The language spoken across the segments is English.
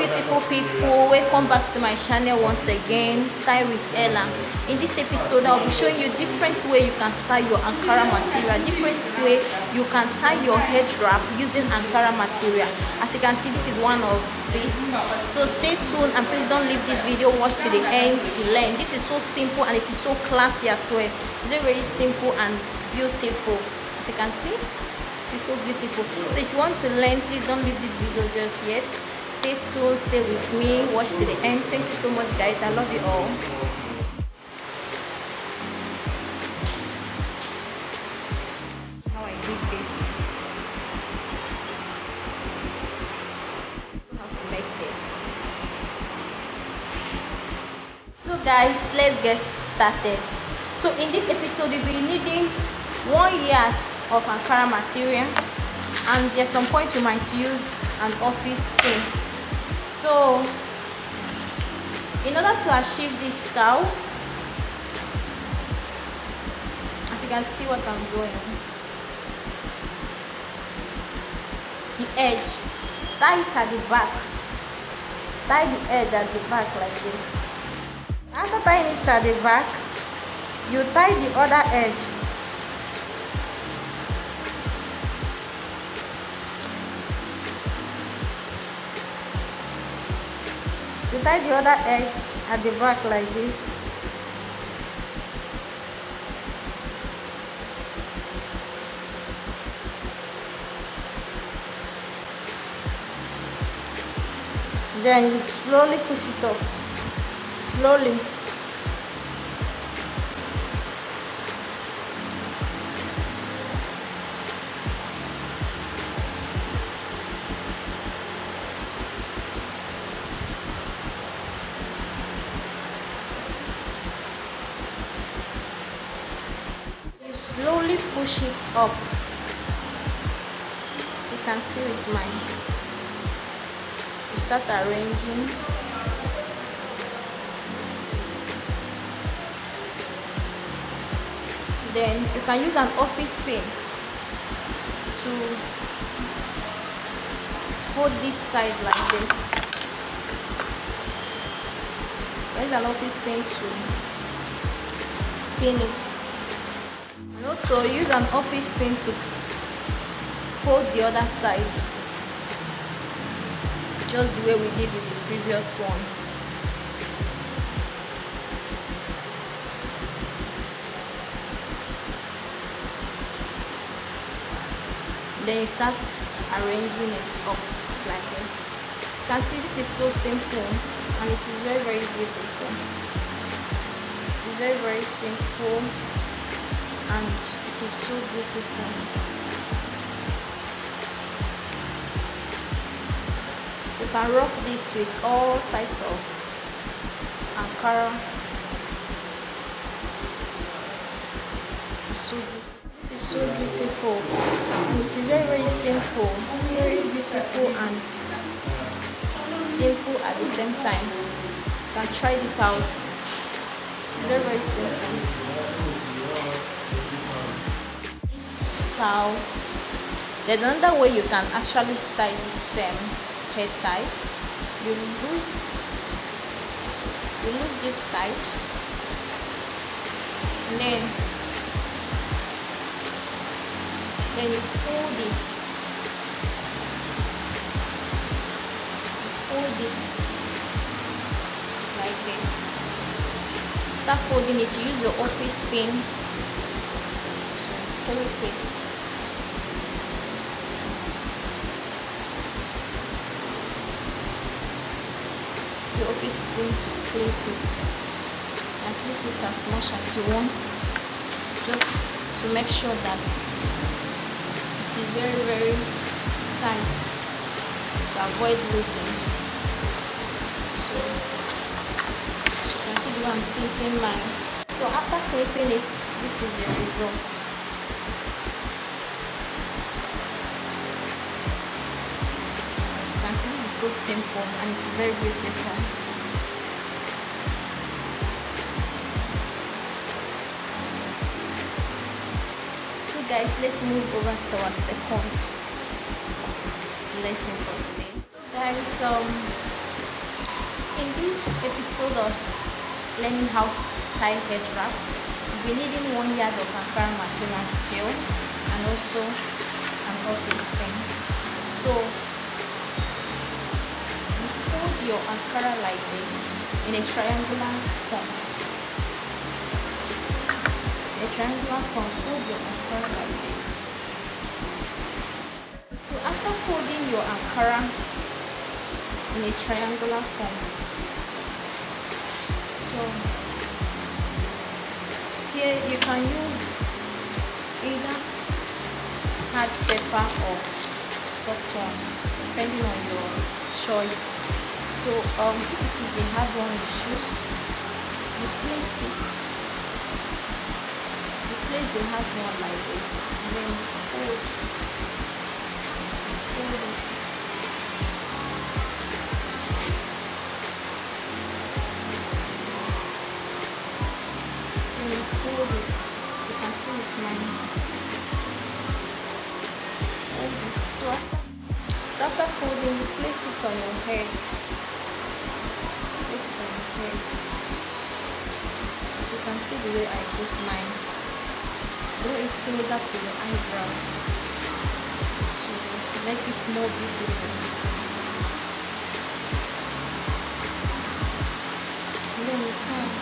beautiful people, welcome back to my channel once again, Style with Ella. In this episode I'll be showing you different way you can style your Ankara material, different way you can tie your head wrap using Ankara material. As you can see, this is one of it, so stay tuned and please don't leave this video, watch to the end to learn. This is so simple and it is so classy as well. It is very simple and beautiful. As you can see, this is so beautiful. So if you want to learn, please don't leave this video just yet. Stay tuned, stay with me, watch to the end. Thank you so much guys, I love you all. How I did this, how to make this. So guys, let's get started. So in this episode you'll be needing 1 yard of Ankara material, and there's some points you might use an office pin. So in order to achieve this style, as you can see what I'm doing, the edge, tie it at the back, tie the edge at the back like this. After tying it at the back, you tie the other edge at the back like this. Then you slowly push it up, slowly. Slowly push it up, as you can see with mine. You start arranging. Then you can use an office pin to hold this side like this. Use an office pin to pin it. And also use an office pin to hold the other side, just the way we did with the previous one. Then you start arranging it up like this. You can see this is so simple and it is very, very beautiful. It is very, very simple and it is so beautiful. You can rock this with all types of Ankara. It is so beautiful. This is so beautiful and it is very, very simple, very beautiful and simple at the same time. You can try this out. It is very, very simple. There's another way you can actually style this same hair tie. You lose this side, and then you fold it. Like this. After folding it, you use your office pin to clip it. The office pin to clip it, and clip it as much as you want, just to make sure that it is very, very tight to avoid losing. So you can see the way I'm clipping mine. So after clipping it, this is the result. You can see this is so simple and it's very beautiful. So guys, let's move over to our second lesson for today. Guys, In this episode of learning how to tie head wrap, we'll be needing 1 yard of Ankara material still and also an office pen. So you fold your Ankara like this in a triangular form. Fold your Ankara like this. So after folding your Ankara in a triangular form, so here you can use either hard paper or soft one depending on your choice. So if it is the hard one you choose, you place the hard one like this, and then you fold it. Fold it, so you can see it's mine. Fold it. So after folding, you place it on your head. So you can see the way I put mine. Draw it closer to your eyebrows to make it more beautiful. And then you tie.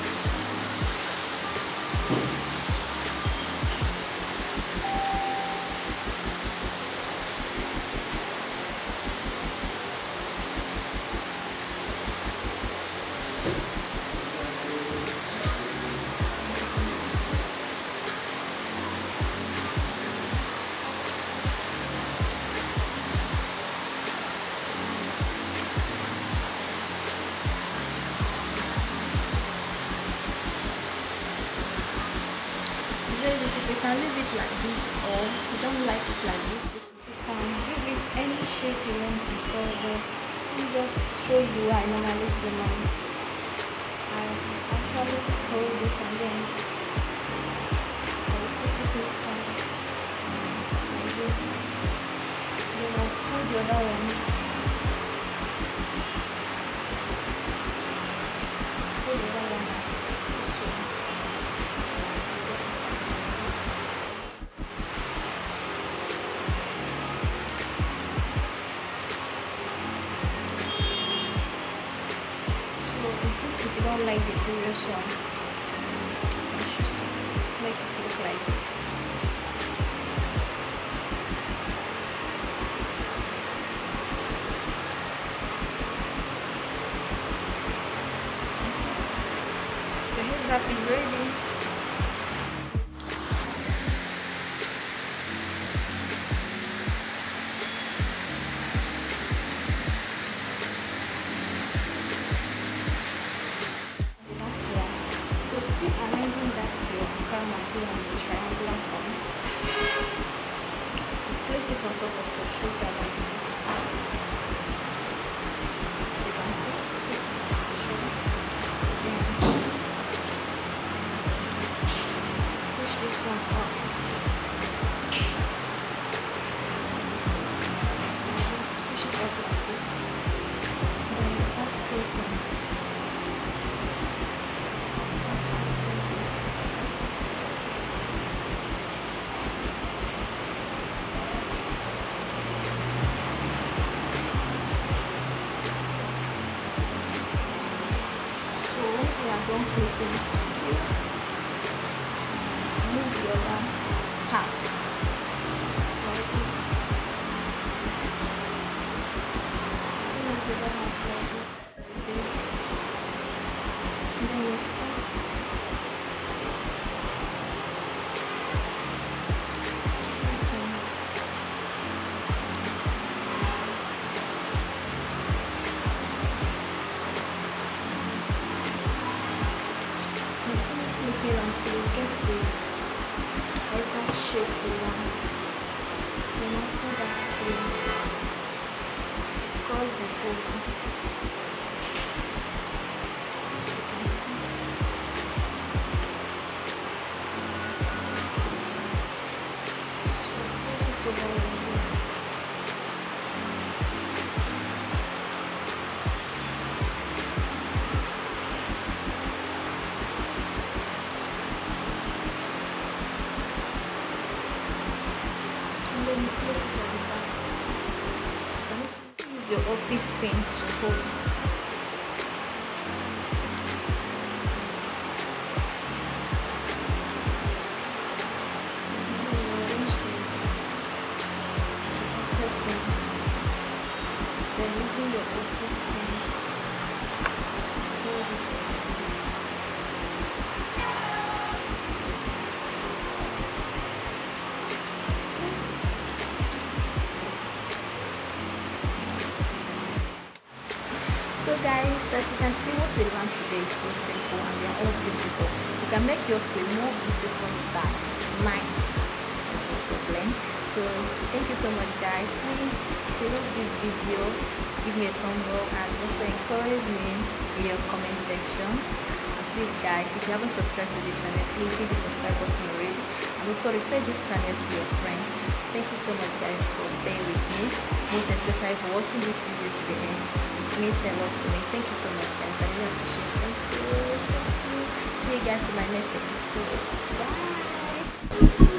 If you can leave it like this, or if you don't like it like this, you can give it any shape you want it. So let me just show you the way I normally do mine. I actually fold it and then I will put it inside like this. Then I'll fold the other one. So if you don't like the previous one, it's just to make it look like this. The head wrap is ready. Arranging that to your Ankara material in the triangular form. You place it on top of your shoulder like this. So you can see, place it on the shoulder. Then push this one up. Push it up like this. Then you start clipping. Don't clipping, still move the other half like this. Still move the other half like this. And then you start. Until you get the exact shape you want. Then after that you cross the over. As you can see. So cross it over like this. office pen to hold it. Accessories. Then using your office pen to hold it like this. So guys, as you can see, what we learned today is so simple and they are all beautiful. You can make yours way more beautiful than mine. That's no problem. So thank you so much guys. Please, if you love this video, give me a thumbs up and also encourage me in your comment section. And please guys, if you haven't subscribed to this channel, please hit the subscribe button already and also refer this channel to your friends. Thank you so much guys for staying with me, most especially for watching this video to the end. It means a lot to me. Thank you so much guys. I really appreciate it. Thank you. See you guys in my next episode. Bye.